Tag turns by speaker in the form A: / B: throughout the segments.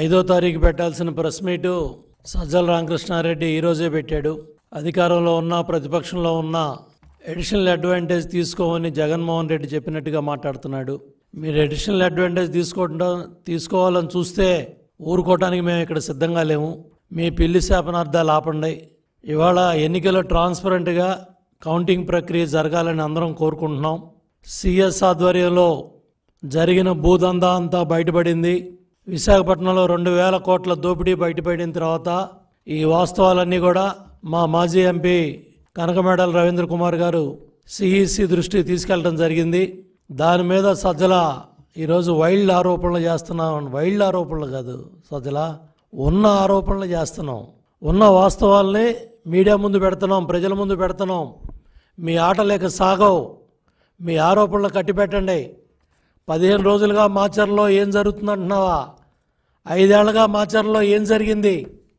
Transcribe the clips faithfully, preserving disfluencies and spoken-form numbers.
A: ఐదో తారీఖు పెట్టాల్సిన ప్రెస్ మీటు సజ్జల రామకృష్ణారెడ్డి ఈరోజే పెట్టాడు. అధికారంలో ఉన్న ప్రతిపక్షంలో ఉన్న ఎడిషనల్ అడ్వాంటేజ్ తీసుకోమని జగన్మోహన్ రెడ్డి చెప్పినట్టుగా మాట్లాడుతున్నాడు. మీరు ఎడిషనల్ అడ్వాంటేజ్ తీసుకోవడం తీసుకోవాలని చూస్తే ఊరుకోవటానికి మేము ఇక్కడ సిద్ధంగా లేము. మీ పిల్లి శాపనార్థాలు ఆపండి. ఇవాళ ఎన్నికలు ట్రాన్స్పరెంట్గా కౌంటింగ్ ప్రక్రియ జరగాలని అందరం కోరుకుంటున్నాం. సిఎస్ ఆధ్వర్యంలో జరిగిన భూదందా అంతా బయటపడింది. విశాఖపట్నంలో రెండు వేల కోట్ల దోపిడీ బయటపడిన తర్వాత ఈ వాస్తవాలన్నీ కూడా మా మాజీ ఎంపీ కనకమేడల రవీంద్ర కుమార్ గారు సిఈసి దృష్టికి తీసుకెళ్ళడం జరిగింది. దాని మీద సజ్జల ఈరోజు వైల్డ్ ఆరోపణలు చేస్తున్నాం. వైల్డ్ ఆరోపణలు కాదు సజ్జల, ఉన్న ఆరోపణలు చేస్తున్నాం. ఉన్న వాస్తవాల్ని మీడియా ముందు పెడుతున్నాం, ప్రజల ముందు పెడుతున్నాం. మీ ఆటలేక సాగవు. మీ ఆరోపణలు కట్టిపెట్టండి. పదిహేను రోజులుగా మాచర్లో ఏం జరుగుతుందంటున్నావా? ఐదేళ్లగా మాచర్లో ఏం జరిగింది?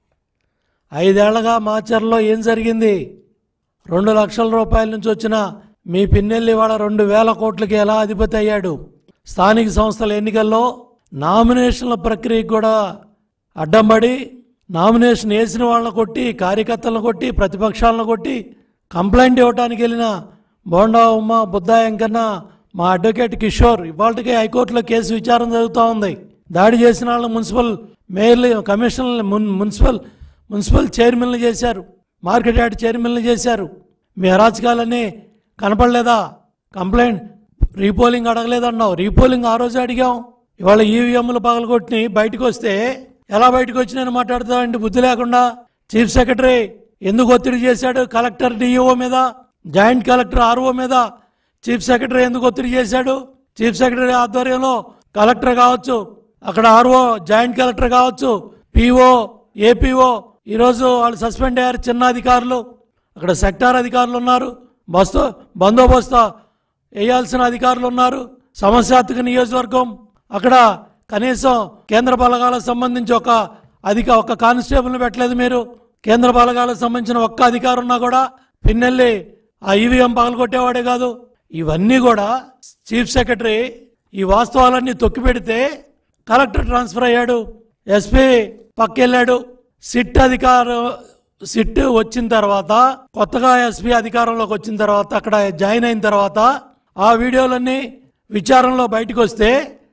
A: ఐదేళ్లగా మాచర్లో ఏం జరిగింది? రెండు లక్షల రూపాయల నుంచి వచ్చిన మీ పిన్నెల్లి వాళ్ళ రెండు వేల కోట్లకి ఎలా అధిపతి అయ్యాడు? స్థానిక సంస్థల ఎన్నికల్లో నామినేషన్ల ప్రక్రియకు కూడా అడ్డం పడి నామినేషన్ వేసిన వాళ్ళని కొట్టి, కార్యకర్తలను కొట్టి, ప్రతిపక్షాలను కొట్టి కంప్లైంట్ ఇవ్వడానికి వెళ్ళిన బోండా ఉమ్మ, బుద్ధా వెంకన్న, మా అడ్వకేట్ కిషోర్ ఇవాళకే హైకోర్టులో కేసు విచారణ జరుగుతూ ఉంది. దాడి చేసిన వాళ్ళని మున్సిపల్ మేయర్లు, కమిషనర్లు, మున్ మున్సిపల్ మున్సిపల్ చైర్మన్లు చేశారు, మార్కెట్ యార్డ్ చైర్మన్లు చేశారు. మీ అరాచకాలన్నీ కనపడలేదా? కంప్లైంట్ రీపోలింగ్ అడగలేదన్నావు. రీపోలింగ్ ఆ రోజు అడిగాం. ఇవాళ ఈవీఎంలు పగలగొట్టి బయటకు వస్తే ఎలా బయటకు వచ్చి నేను మాట్లాడుతానండి బుద్ధి లేకుండా? చీఫ్ సెక్రటరీ ఎందుకు ఒత్తిడి చేశాడు కలెక్టర్ డిఈఓ మీద, జాయింట్ కలెక్టర్ ఆర్ఓ మీద? చీఫ్ సెక్రటరీ ఎందుకు ఒత్తిడి చేశాడు? చీఫ్ సెక్రటరీ ఆధ్వర్యంలో కలెక్టర్ కావచ్చు, అక్కడ ఆర్ఓ జాయింట్ కలెక్టర్ కావచ్చు, పిఓ ఏపీఓ ఈరోజు వాళ్ళు సస్పెండ్ అయ్యారు. చిన్న అధికారులు, అక్కడ సెక్టార్ అధికారులు ఉన్నారు, బస్తు బందోబస్తు వేయాల్సిన అధికారులు ఉన్నారు. సమస్యాత్మక నియోజకవర్గం, అక్కడ కనీసం కేంద్ర బలగాలకు సంబంధించి ఒక అధిక ఒక కానిస్టేబుల్ని పెట్టలేదు మీరు. కేంద్ర బలగాలకు సంబంధించిన ఒక్క అధికారం ఉన్నా కూడా పిన్నెల్లి ఆ ఈవీఎం పగలగొట్టేవాడే కాదు. ఇవన్నీ కూడా చీఫ్ సెక్రటరీ ఈ వాస్తవాలన్నీ తొక్కిపెడితే కలెక్టర్ ట్రాన్స్ఫర్ అయ్యాడు, ఎస్పీ పక్కెళ్ళాడు. సిట్ అధికారం సిట్ వచ్చిన తర్వాత, కొత్తగా ఎస్పీ అధికారంలోకి వచ్చిన తర్వాత, అక్కడ జాయిన్ అయిన తర్వాత ఆ వీడియోలన్నీ విచారణలో బయటకు వస్తే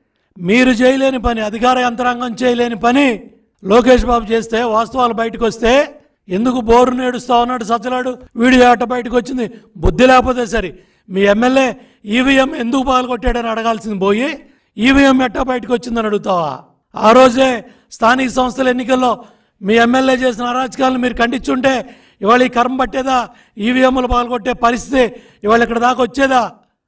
A: మీరు చేయలేని పని, అధికార యంత్రాంగం చేయలేని పని లోకేష్ బాబు చేస్తే, వాస్తవాలు బయటకు వస్తే ఎందుకు బోరు నేడుస్తా ఉన్నాడు సజ్జలాడు? వీడియో ఆట బయటకు వచ్చింది. బుద్ధి లేకపోతే సరే మీ ఎమ్మెల్యే ఈవీఎం ఎందుకు పాల్గొట్టాడని అడగాల్సింది పోయి ఈవీఎం ఎట్టా బయటకు వచ్చిందని అడుగుతావా? ఆ రోజే స్థానిక సంస్థల ఎన్నికల్లో మీ ఎమ్మెల్యే చేసిన అరాచకాలను మీరు ఖండించుంటే ఇవాళ ఈ కర్మ పట్టేదా? ఈవీఎంలు పాల్గొట్టే పరిస్థితి ఇవాళ ఇక్కడ దాకా వచ్చేదా?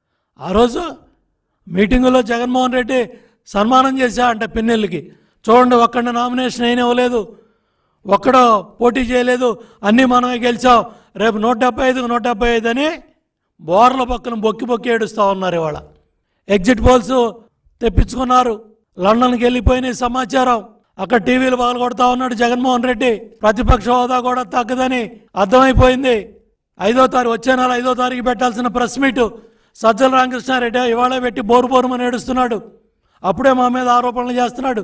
A: ఆ రోజు మీటింగులో జగన్మోహన్ రెడ్డి సన్మానం చేశా అంటే పిన్నెల్లికి, చూడండి ఒక్కడ నామినేషన్ అయినా ఇవ్వలేదు, ఒక్కడో పోటీ చేయలేదు, అన్నీ మనమే గెలిచాం, రేపు నూట డెబ్బై ఐదుకు నూట డెబ్బై ఐదు అని బోర్ల పక్కన బొక్కి బొక్కి ఏడుస్తూ ఉన్నారు. ఇవాళ ఎగ్జిట్ పోల్స్ తెప్పించుకున్నారు, లండన్కి వెళ్ళిపోయిన సమాచారం, అక్కడ టీవీలు పగలగొడతా ఉన్నాడు జగన్మోహన్ రెడ్డి. ప్రతిపక్ష హోదా కూడా తగ్గదని అర్థమైపోయింది. ఐదో తారీఖు వచ్చే నెల ఐదో తారీఖు పెట్టాల్సిన ప్రెస్ మీటు సజ్జల రామకృష్ణారెడ్డి ఇవాళ పెట్టి బోరు బోరుమని ఏడుస్తున్నాడు. అప్పుడే మా మీద ఆరోపణలు చేస్తున్నాడు.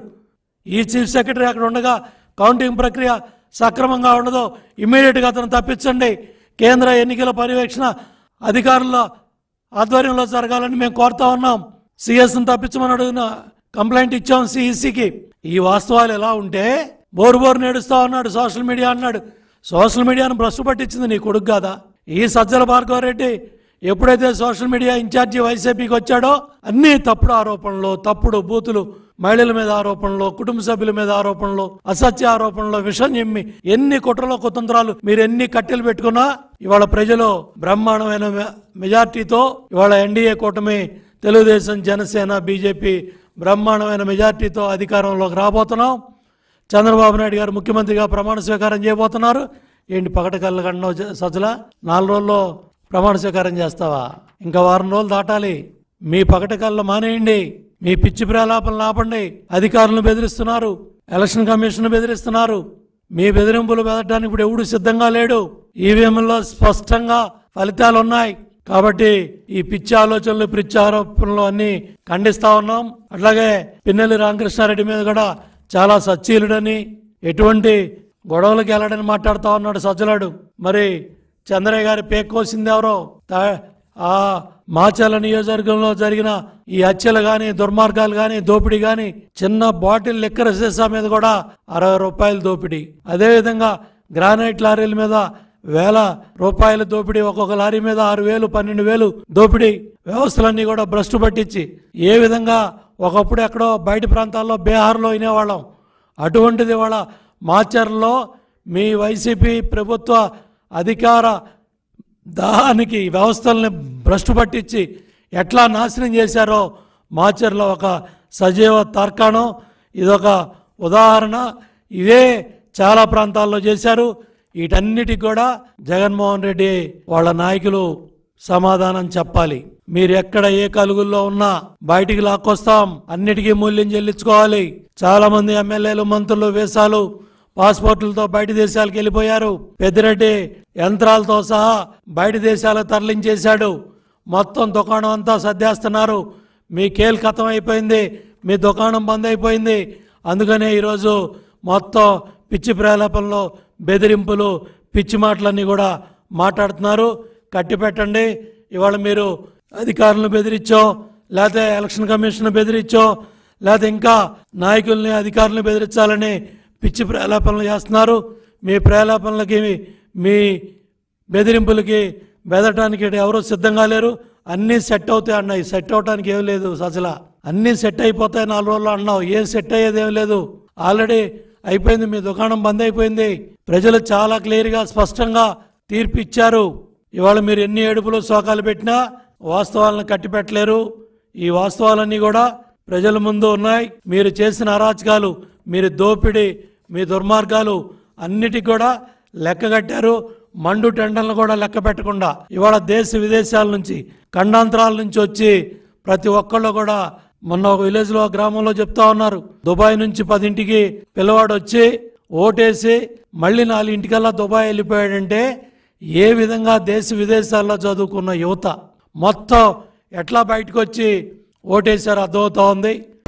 A: ఈ చీఫ్ సెక్రటరీ అక్కడ ఉండగా కౌంటింగ్ ప్రక్రియ సక్రమంగా ఉండదో ఇమ్మీడియట్గా అతను తప్పించండి. కేంద్ర ఎన్నికల పర్యవేక్షణ అధికారుల ఆధ్వర్యంలో జరగాలని మేము కోరుతా ఉన్నాం. సిఎస్ని తప్పించమని అడిగిన కంప్లైంట్ ఇచ్చాం సిఈసికి. ఈ వాస్తవాలు ఎలా ఉంటే బోరు బోరు నేడుస్తా ఉన్నాడు. సోషల్ మీడియా అన్నాడు. సోషల్ మీడియాను భ్రష్టు పట్టించింది నీ కొడుకు కాదా? ఈ సజ్జల భార్గవరెడ్డి ఎప్పుడైతే సోషల్ మీడియా ఇన్ఛార్జి వైసీపీకి వచ్చాడో అన్ని తప్పుడు ఆరోపణలు, తప్పుడు బూతులు, మహిళల మీద ఆరోపణలు, కుటుంబ సభ్యుల మీద ఆరోపణలు, అసత్య ఆరోపణలు, విషం చెమ్మి ఎన్ని కుట్రలో కుతంత్రాలు మీరు ఎన్ని కట్టెలు పెట్టుకున్నా ఇవాళ ప్రజలు బ్రహ్మాండమైన మెజార్టీతో ఇవాళ ఎన్డీఏ కూటమి తెలుగుదేశం, జనసేన, బీజేపీ బ్రహ్మాండమైన మెజార్టీతో అధికారంలోకి రాబోతున్నాం. చంద్రబాబు నాయుడు గారు ముఖ్యమంత్రిగా ప్రమాణ స్వీకారం చేయబోతున్నారు. ఏంటి పగట కళ్ళ కన్నా సజ్జల నాలుగు రోజుల్లో ప్రమాణ స్వీకారం చేస్తావా? ఇంకా వారం రోజులు దాటాలి. మీ పగట కళ్ళ మానేయండి, మీ పిచ్చి ప్రలాపనలు ఆపండి. అధికారులను బెదిరిస్తున్నారు, ఎలక్షన్ కమిషన్ బెదిరిస్తున్నారు. మీ బెదిరింపులు బెదరడానికి ఇప్పుడు ఎవడు సిద్ధంగా లేడు. ఈవీఎంలో స్పష్టంగా ఫలితాలు ఉన్నాయి. కాబట్టి ఈ పిచ్చి ఆలోచనలు, పిచ్చి ఆరోపణలు అన్ని ఖండిస్తా ఉన్నాం. అట్లాగే పిన్నెల్లి రామకృష్ణారెడ్డి మీద కూడా చాలా సచ్చీలుడని, ఎటువంటి గొడవలకు వెళ్ళడని మాట్లాడుతూ ఉన్నాడు సజ్జలాడు. మరి చంద్రయ్య గారి పేక్ కోసింది ఎవరో? ఆ మాచర్ల నియోజకవర్గంలో జరిగిన ఈ హత్యలు కానీ, దుర్మార్గాలు కానీ, దోపిడీ కానీ, చిన్న బాటిల్ లిక్కర్ సీసా మీద కూడా అరవై రూపాయలు దోపిడీ. అదేవిధంగా గ్రానైట్ లారీల మీద వేల రూపాయల దోపిడీ, ఒక్కొక్క లారీ మీద ఆరు వేలు పన్నెండు వేలు దోపిడీ. వ్యవస్థలన్నీ కూడా భ్రష్టు పట్టించి ఏ విధంగా ఒకప్పుడు ఎక్కడో బయట ప్రాంతాల్లో బీహార్లో వినేవాళ్ళం, అటువంటిది వాళ్ళ మాచర్లలో మీ వైసీపీ ప్రభుత్వ అధికార దానికి వ్యవస్థల్ని భ్రష్టు పట్టించి ఎట్లా నాశనం చేశారో మాచర్లో ఒక సజీవ తార్కాణం. ఇదొక ఉదాహరణ. ఇవే చాలా ప్రాంతాల్లో చేశారు. వీటన్నిటికి కూడా జగన్మోహన్ రెడ్డి వాళ్ళ నాయకులు సమాధానం చెప్పాలి. మీరు ఎక్కడ ఏ కలుగుల్లో ఉన్నా బయటికి లాక్కొస్తాం, అన్నిటికీ మూల్యం చెల్లించుకోవాలి. చాలా మంది ఎమ్మెల్యేలు, మంత్రులు వీసాలు, పాస్పోర్టులతో బయట దేశాలకు వెళ్ళిపోయారు. పెద్దిరెడ్డి యంత్రాలతో సహా బయట దేశాలకు తరలించేశాడు. మొత్తం దుకాణం అంతా సర్దేస్తున్నారు. మీ కేల్ ఖతం అయిపోయింది, మీ దుకాణం బంద్ అయిపోయింది. అందుకనే ఈరోజు మొత్తం పిచ్చి ప్రేలాపనలో బెదిరింపులు, పిచ్చి మాటలన్నీ కూడా మాట్లాడుతున్నారు. కట్టి పెట్టండి. ఇవాళ మీరు అధికారులను బెదిరించో, లేకపోతే ఎలక్షన్ కమిషన్ బెదిరించో, లేకపోతే ఇంకా నాయకుల్ని అధికారులను బెదిరించాలని పిచ్చి ప్రేలాపనలు చేస్తున్నారు. మీ ప్రేలాపనలకి, మీ బెదిరింపులకి బెదరటానికి ఎవరూ సిద్ధంగా లేరు. అన్నీ సెట్ అవుతాయి అన్నాయి. సెట్ అవటానికి ఏం లేదు. అసలు అన్నీ సెట్ అయిపోతాయి నాలుగు రోజులు అన్నావు. ఏం సెట్ అయ్యేది ఏం లేదు. ఆల్రెడీ అయిపోయింది. మీ దుకాణం బంద్ అయిపోయింది. ప్రజలు చాలా క్లియర్గా స్పష్టంగా తీర్పు ఇచ్చారు. ఇవాళ మీరు ఎన్ని ఏడుపులు శోకాలు పెట్టినా వాస్తవాలను కట్టిపెట్టలేరు. ఈ వాస్తవాలన్నీ కూడా ప్రజల ముందు ఉన్నాయి. మీరు చేసిన అరాచకాలు, మీరు దోపిడీ, మీ దుర్మార్గాలు అన్నిటికి కూడా లెక్క కట్టారు. మండు టెండర్లు కూడా లెక్క పెట్టకుండా ఇవాళ దేశ విదేశాల నుంచి, ఖండాంతరాల నుంచి వచ్చి ప్రతి ఒక్కళ్ళు కూడా, మొన్న ఒక విలేజ్లో గ్రామంలో చెప్తా ఉన్నారు, దుబాయ్ నుంచి పదింటికి పిల్లవాడు వచ్చి ఓటేసి మళ్ళీ నాలుగింటికల్లా దుబాయ్ వెళ్ళిపోయాడంటే ఏ విధంగా దేశ విదేశాల్లో చదువుకున్న యువత మొత్తం ఎట్లా బయటకు వచ్చి ఓటేశారో అర్థమవుతా ఉంది.